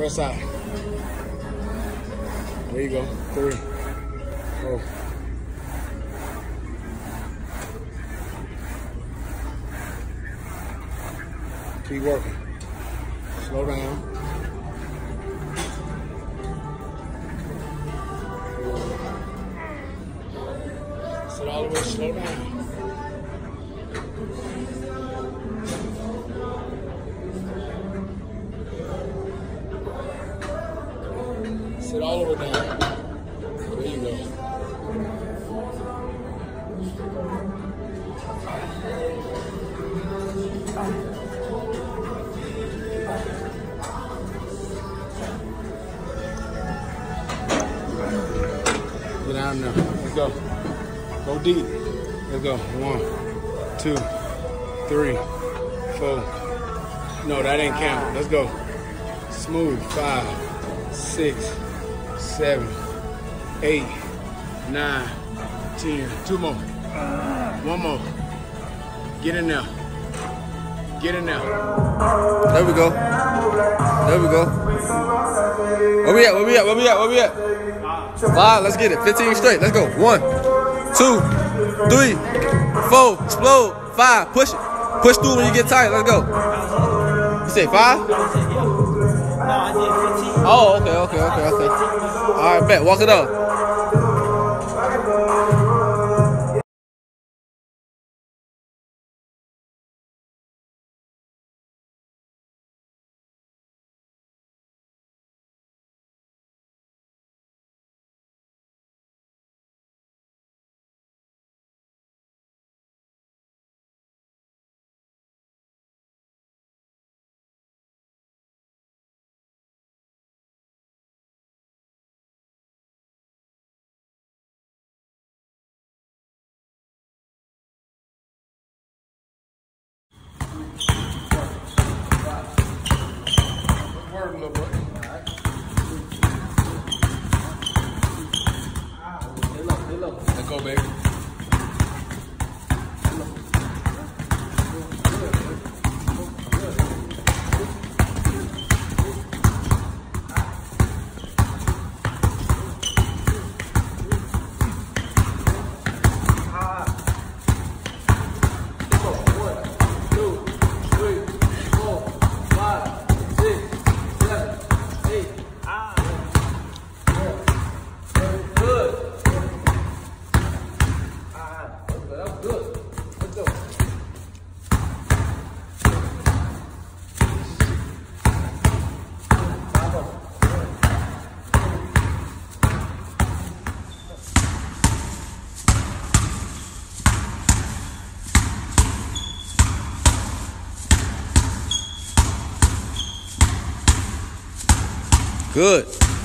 Press out. There you go. 3, 4. Keep working. Slow down. Sit all the way, slow down. Sit all the way down. There you go. Get down now. Let's go. Go deep. Let's go. 1, 2, 3, 4. No, that ain't count. Let's go. Smooth. 5, 6, 7, 8, 9, 10. 2 more. 1 more. Get in there. Get in there. There we go. There we go. Where we at? Where we at? Where we at? Where we at? 5. Let's get it. 15 straight. Let's go. 1, 2, 3, 4. Explode. 5. Push it. Push through when you get tired. Let's go. You say 5? Oh, okay. All right, bet. Walk it up. Word, little boy. Let's go, baby. Good.